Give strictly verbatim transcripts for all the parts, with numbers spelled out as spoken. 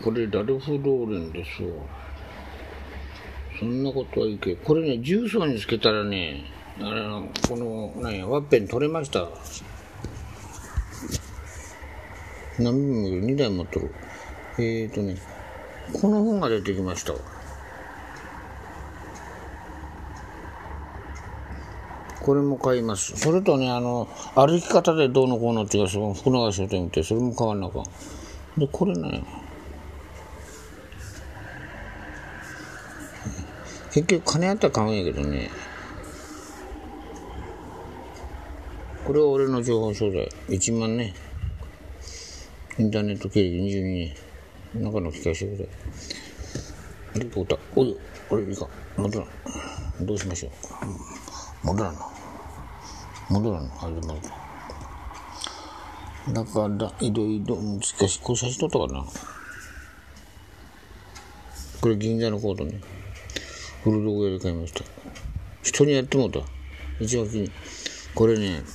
これラルフローレンですわ。そんなことはいいけど、これね、重曹につけたらね、あのこの何やワッペン取れました。何ミリにだい持っとる。えーとね、この本が出てきました。これも買います。それとね、あの歩き方でどうのこうのっていうか、その福永書店ってそれも買わなあかん。でこれね、結局金あったら買うんやけどね。これは俺の情報商材いちまんね。インターネット経歴にじゅうにねん中の聞かせてくれ。リポーターおいこれいいか戻らん。どうしましょう。戻らんの戻らんのあれ戻らん。だからいろいろ難しい。これ写真撮ったかな。これ銀座のコートね、古道具屋で買いました。人にやってもうた。一番気にこれね、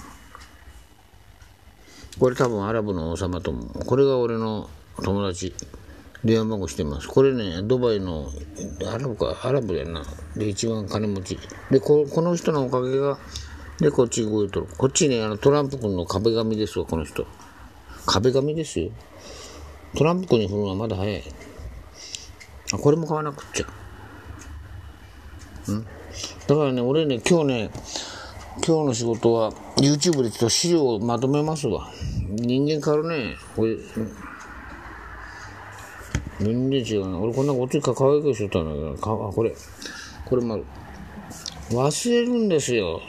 これ多分アラブの王様と思う。これが俺の友達。電話番号してます。これね、ドバイのアラブか、アラブやな。で、一番金持ち。で、こ, この人のおかげが、で、こっち動いとる。こっちね、あのトランプ君の壁紙ですわ、この人。壁紙ですよ。トランプ君に振るのはまだ早い。あ、これも買わなくっちゃ。んだからね、俺ね、今日ね、今日の仕事は YouTube でちょっと資料をまとめますわ。人間変わるね。これ全然違うな。俺こんなこっちか可愛くしとったんだけど、かあこれこれもある。忘れるんですよ。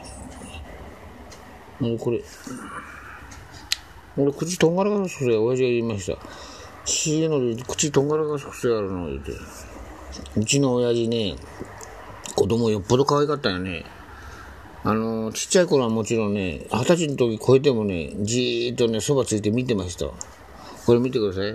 これ俺口とんがらかす癖親父が言いました。死のり口とんがらかす癖あるの言って。うちの親父ね、子供よっぽど可愛かったよね。あのちっちゃい頃はもちろんね、二十歳の時超えてもね、じーっとねそばついて見てました。これ見てください。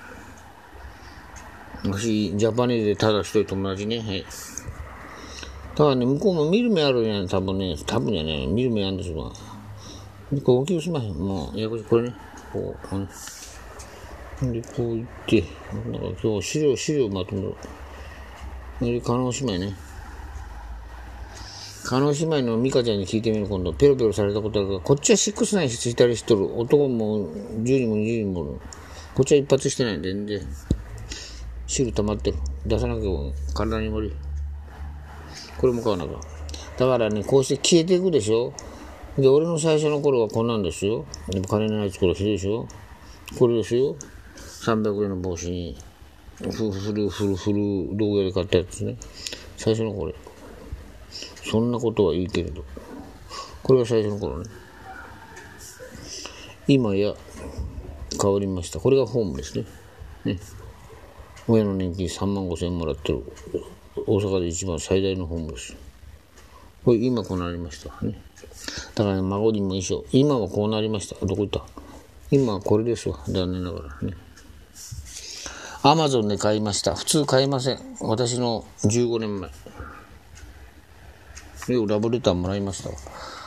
私ジャパニーズでただ一人友達ね。はい。だからね、向こうも見る目あるんやん。多分ね、多分じゃね、見る目あるんですわ。こう大きくしまへん。もうややこしい。これね、こう、ね、でこういって、なんか今日資料資料まとめる。で叶姉妹ね。叶姉妹の美香ちゃんに聞いてみる。今度ペロペロされたことあるから、こっちはシックスナインついたりしとる。男もじゅうにんもにじゅうにんもおる。こっちは一発してない。全然汁溜まってる。出さなきゃ体に無理。これも買わなきゃ。だからね、こうして消えていくでしょ。で俺の最初の頃はこんなんですよ。でも金のない頃ひどいでしょ。これですよ。さんびゃくえんの帽子にフルフルフルフル道具屋で買ったやつね。最初のこれ。そんなことはいいけれど、これが最初の頃ね。今や変わりました。これがホームですね。ね、親の年金さんまんごせんえんもらってる大阪で一番最大のホームです。これ今こうなりましたね。だからね、孫にも一緒。今はこうなりました。どこ行った？今はこれですわ。残念ながらね。アマゾンで買いました。普通買いません。私のじゅうごねんまえ。ラブレターもらいましたわ。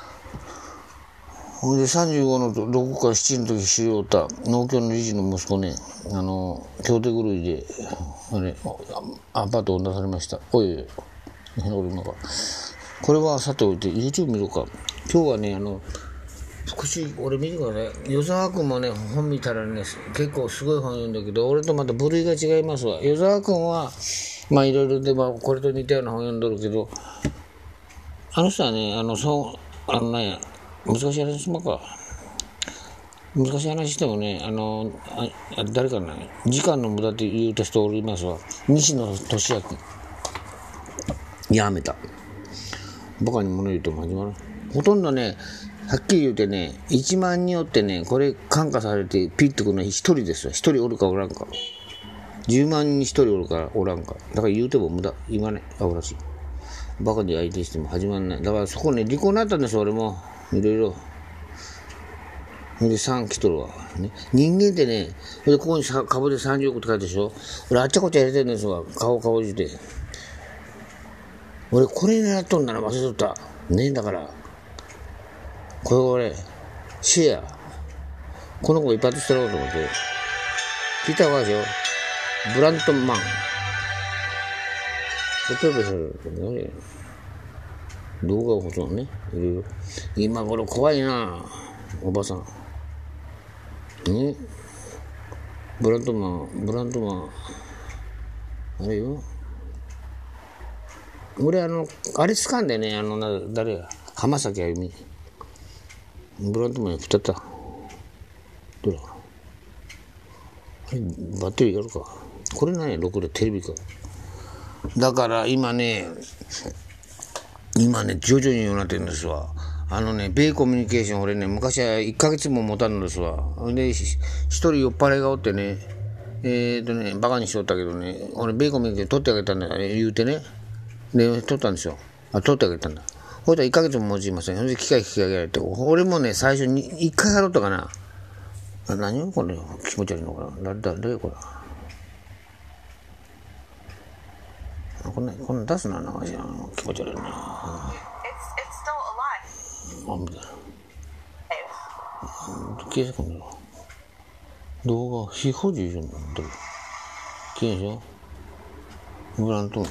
ほんでさんじゅうごのろくからななの時知り合った農協の理事の息子ね、あの京手狂いであれアパートを出されました。おいおい俺今かこれはさておいて YouTube 見ろか。今日はね、あの福祉俺見てください。与沢君もね本見たらね結構すごい本読んだけど、俺とまた部類が違いますわ。与沢君はまあいろいろで、まあ、これと似たような本読んどるけど、あの人はね、あのそうあのね難しい話しまか。難しい話してもね、あのあ誰かな、時間の無駄って言うた人おりますわ。西野俊明やめた。バカに物言うとも始まる。ほとんどね、はっきり言うてね、いちまんにんおってね、これ感化されてピッとくるのはひとりですよ。ひとりおるかおらんか。じゅうまんにんにひとりおるかおらんか。だから言うても無駄。言わない。あおらしい。バカで相手しても始まんない。だからそこね、離婚になったんですよ、俺も。いろいろ。で、さん来とるわ。ね、人間ってね、でここに株でさんじゅうおくって書いてるでしょ。俺あっちゃこっちゃやれてるんですわ。顔顔じて。俺これ狙っとんなら忘れとった。ねえ、だから。これ俺、シェア。この子一発してろうと思って。聞いた方がいいでしょ。 ブラントマン。例えばそれ、ね、動画をほとんどね、いろいろ。今頃怖いな、おばさん。ね、ブラントマン、ブラントマン、あれよ。俺、あの、あれ掴んでね、あの、な誰や、浜崎あゆみ。ブラントマンに食ったった。どれあれ、バッテリーやるか。これ何や、ろくでテレビか。だから今ね、今ね、徐々にようになってるんですわ。あのね、米コミュニケーション、俺ね、昔はいっかげつも持たんのですわ。で、一人酔っ払いがおってね、えーとね、バカにしとったけどね、俺、米コミュニケーション取ってあげたんだよ、言うてね。で、取ったんですよ。あ、取ってあげたんだ。ほいでいっかげつも持ちません。それで機械引き上げられて、俺もね、最初にいっかいやろったかな。あ、何よ、これ、気持ち悪いのかな。誰だ、誰これ。こんな、こんな出すな、なんかじゃん。気持ち悪いな。あ、みたいな。消えてくんだろ。動画、非保持じゃん。消えんでしょ。ブラント。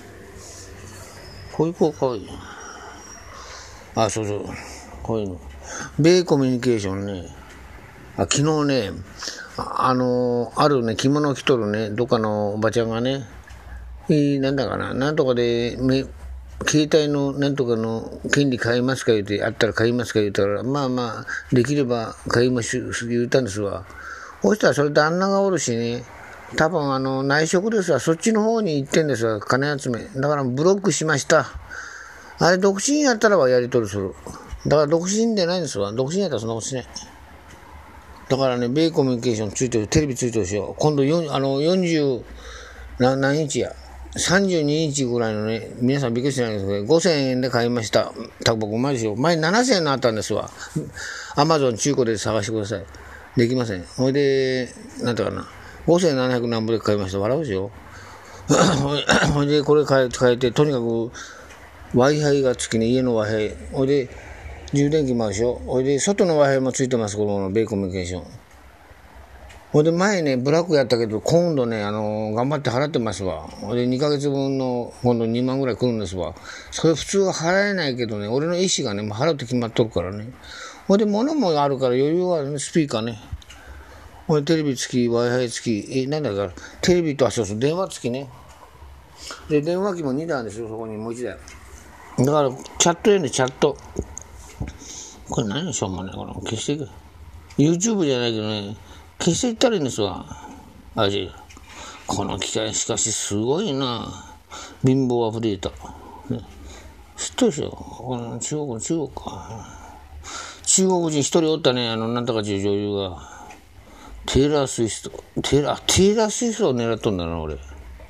こういう子かわいい。あ、そうそう。こういうの。米コミュニケーションね。あ、昨日ね、あ、あのー、あるね、着物を着とるね、どっかのおばちゃんがね、えー、なんだかな、なんとかで、め携帯のなんとかの権利買いますか言うて、あったら買いますか言うたら、まあまあ、できれば買います言うたんですわ。そしたらそれ旦那がおるしね、多分あの、内職ですわ、そっちの方に行ってんですわ、金集め。だからブロックしました。あれ、独身やったらはやり取りする。だから独身でないんですわ。独身やったらそんなことしない。だからね、米コミュニケーションついてる、テレビついてるでしょ。今度よあのよんじゅう何、何日や。さんじゅうににちぐらいのね、皆さんびっくりしないんですけど、ごせんえんで買いました。タバコうまいでしょ。前ななせんえんのあったんですわ。アマゾン中古で探してください。できません。ほいで、なんていうかな。ごせんななひゃくなんぼで買いました。笑うでしょ。ほいで、これ変え変えて、とにかく Wi-Fi がつきね、家の Wi-Fi。ほいで、充電器もあるでしょ。ほいで、外の Wi-Fi もついてます、この米コミュニケーション。ほいで前ね、ブラックやったけど、今度ね、あのー、頑張って払ってますわ。ほいで、にかげつぶんの、今度にまんぐらい来るんですわ。それ普通は払えないけどね、俺の意思がね、もう払って決まっとるからね。ほいで、物もあるから余裕はね、スピーカーね。ほいで、テレビ付き、Wi-Fi 付き、え、なんだか、テレビと、あ、そうそう、電話付きね。で、電話機もにだんですよ、そこにもういちだい。だから、チャットやね、チャット。これ何でしょうもね、これ、消していく。YouTube じゃないけどね、消していったらいいんですわ。あじこの機械しかしすごいな。貧乏アフリート。ね、知ってるでしょ。この中国、中国か。中国人一人おったね、あの、なんとかという女優が。テイラー・スイスト。テイラー、テイラー・スイストを狙っとんだな、俺。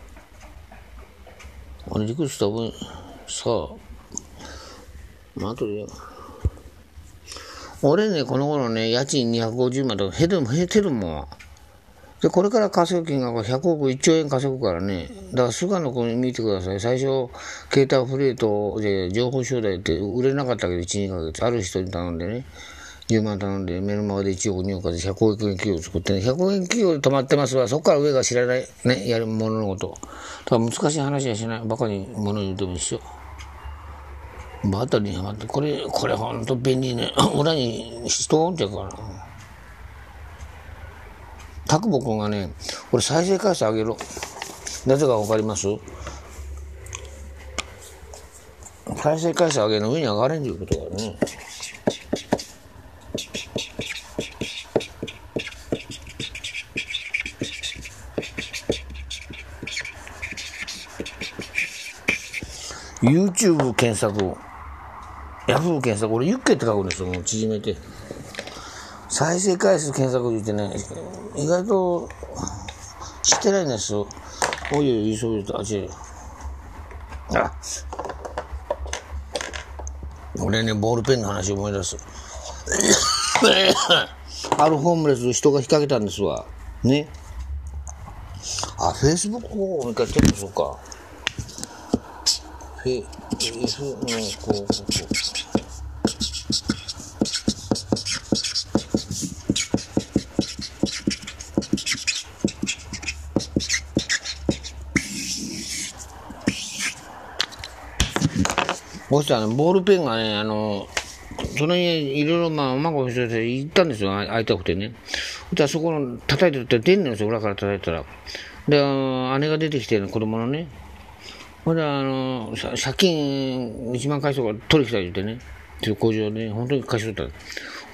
あれ、びっくりした。さあ。まあ、後で。俺ね、この頃ね、家賃にひゃくごじゅうまんとか減ってるもん、減ってるもん。で、これから稼ぐ金額はひゃくおくいっちょうえん稼ぐからね。だから菅野君見てください。最初、携帯フレートで情報商材って売れなかったけど、いち、にかげつ。ある人に頼んでね、じゅうまん頼んで、目の前でいちおく、におくでひゃくおくえん企業を作ってね、ひゃくおくえん企業で止まってますわ。そこから上が知らないね、やるもののこと。だから難しい話はしない。バカに物言うても一緒。バタリにはまって、これ、これほんと便利ね。裏に人おんちゃうからな。タクボ君がね、これ再生回数上げろ。なぜかわかります？再生回数上げの上に上がれんということだね。YouTube 検索、ヤフー検索、俺ユッケって書くんですよ、もう縮めて。再生回数検索言ってね、意外と知ってないんですよ。おいおい、急いでと、あっち。あ、俺ね、ボールペンの話を思い出す。あるホームレス人が引っ掛けたんですわ。ね。あ、Facebook をもう一回チェックしようか。フェ、F の広告。 そしたらね、ボールペンがね、あの、その家、いろいろ、まあ、孫をしてて行ったんですよ、会いたくてね。そしたらそこの、叩いてるって出んのですよ、裏から叩いたら。で、姉が出てきて、子供のね。ほんで、あの、借金いちまん返すとか取り来た言ってね。っていう工場でね、本当に貸しとった。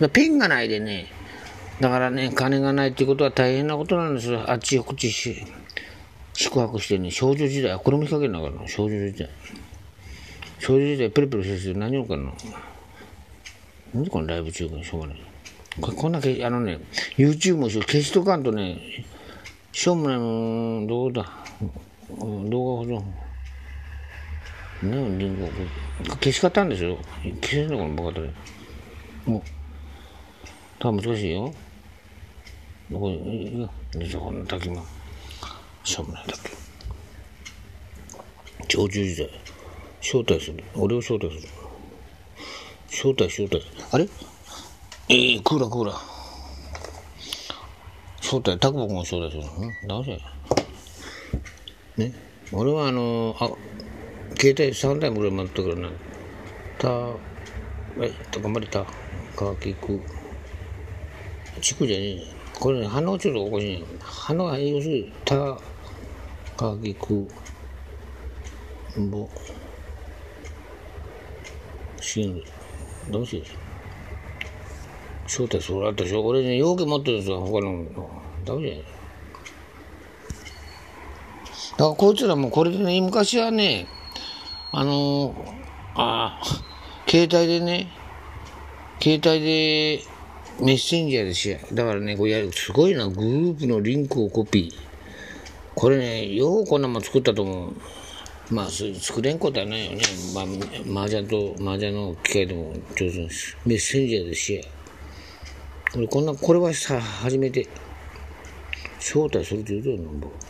ペンがないでね、だからね、金がないっていうことは大変なことなんですよ。あっちこっちし宿泊してね、少女時代、これも引っ掛けながら、少女時代。少女時代、ペロペロしてて何をかな。なんでこのライブ中にしょうがない。これこんなけ、あのね、YouTube も消しとかんとね、しょうもないの、どうだ、動画ほど。ね、リンゴ、消し方あるんですよ。消せんのかな、バカだね。もう、多分難しいよ。これ、いや、こんな滝間。しょうもないだけ。長寿時代。招待する。俺を招待する。招待、招待。あれえー、クーラー、クーラー。招待、タクボ君を招待する。んどうせ。ね。俺はあのー、あ、携帯さんだいぐらい待ったからな。た、え、頑張りた。かきく。ちくじゃねえ。これね、鼻をちょっとおかしいね。鼻が要するに、た、かきく、ぼ、しん、どうしよう。招待それあったでしょ。俺ね、容器持ってるんですよ、他の。ダメじゃない。だからこいつらもこれでね、昔はね、あのー、ああ、携帯でね、携帯でメッセンジャーでしや。だからね、これやる、すごいな、グループのリンクをコピー。これね、ようこんなもん作ったと思う。まあ、作れんことはないよね。まあ、麻雀と、麻雀の機械でも上手にメッセンジャーでしや。これ、こんな、これはさ、初めて、招待するって言うとるの、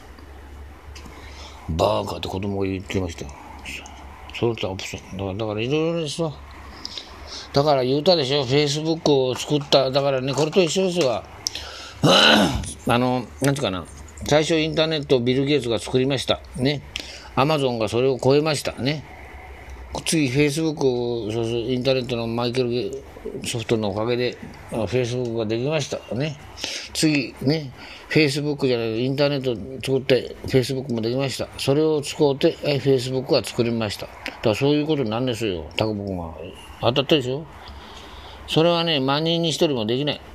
バーカって子供が言ってました。それとオプション。だから、だからいろいろですわ。だから言うたでしょ、フェイスブックを作った。だからね、これと一緒ですわ。あの、なんていうかな。最初インターネットをビル・ゲイツが作りました。ね。アマゾンがそれを超えました。ね。次、フェイスブック、そうそう、インターネットのマイケルソフトのおかげで、フェイスブックができました。ね。次、ね。フェイスブックじゃない、インターネット作って、フェイスブックもできました。それを使って、フェイスブックは作りました。だからそういうことなんですよ、タクボ君は。当たったでしょ。それはね、万人に一人もできない。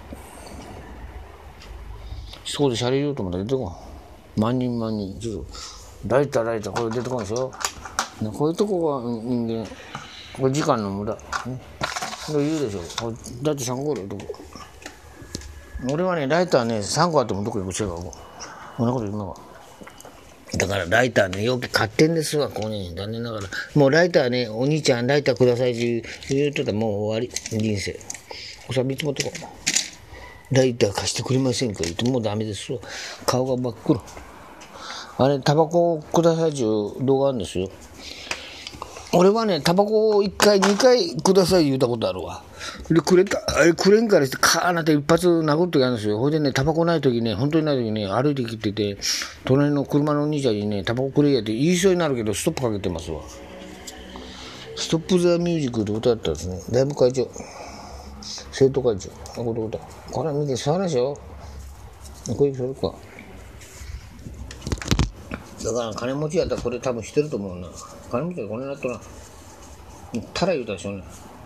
そこでシャレ言おうと思ったら出てこん。万人万人。ちょっと、ライターライター、これ出てこんでしょ。ね、こういうとこが人間、これ時間の無駄。ね。これ言うでしょ。これだってさんこあるよ、どこ。俺はね、ライターね、さんこあってもどこ行く違うか。こんなこと言うのか。だからライターね、よく買ってんですわ、ここに。残念ながら。もうライターね、お兄ちゃんライターくださいって言うとったらもう終わり。人生。おさみつ持ってこう。ライター貸してくれませんか言ってもうダメですわ。顔が真っ黒。あれ、タバコくださいっていう動画あるんですよ。俺はね、タバコをいっかい、にかいください言うたことあるわ。で、くれた、あれくれんからして、カーなって一発殴るときあるんですよ。ほいでね、タバコないときね、本当にないときね、歩いてきてて、隣の車のお兄ちゃんにね、タバコくれやって言いそうになるけど、ストップかけてますわ。ストップザミュージックで歌ったんですね。ライブ会長。生徒会長。あ、これ歌。これ見て、触らでしょ。これそれか。だから金持ちやったらこれ多分してると思うな。金持ちはこれなっとな。たら言うたでしょうね。